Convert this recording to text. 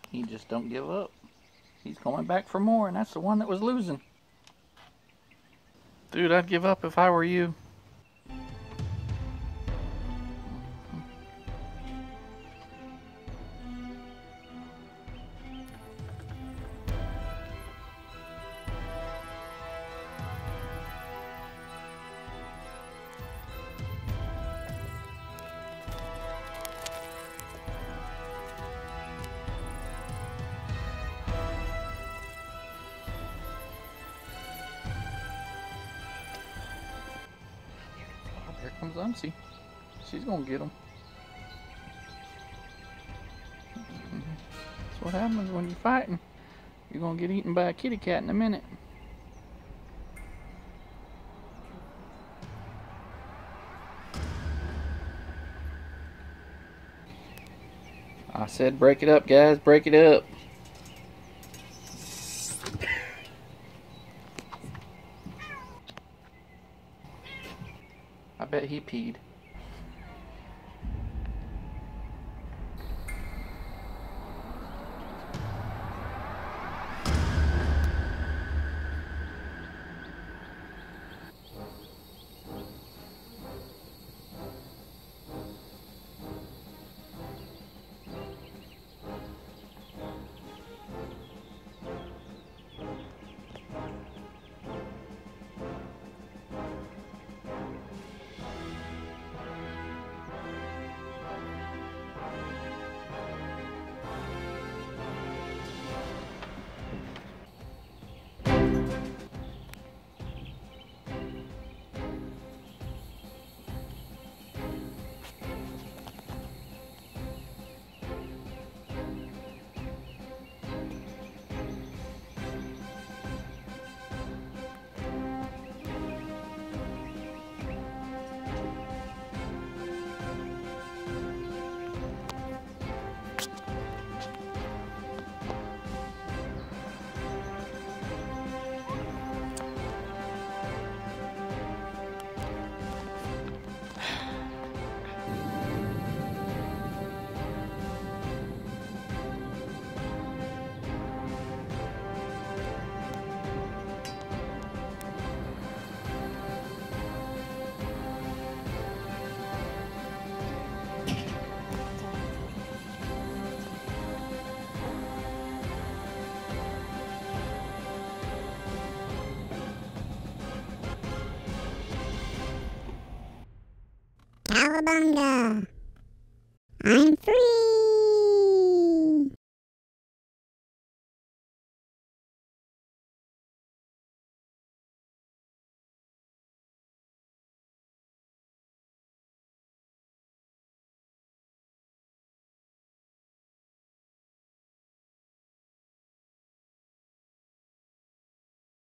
He just don't give up. He's going back for more, and that's the one that was losing. Dude, I'd give up if I were you. Here comes Umsy. She's gonna get him. That's what happens when you're fighting. You're gonna get eaten by a kitty cat in a minute. I said break it up, guys. Break it up. I bet he peed. Cowabunga! I'm free!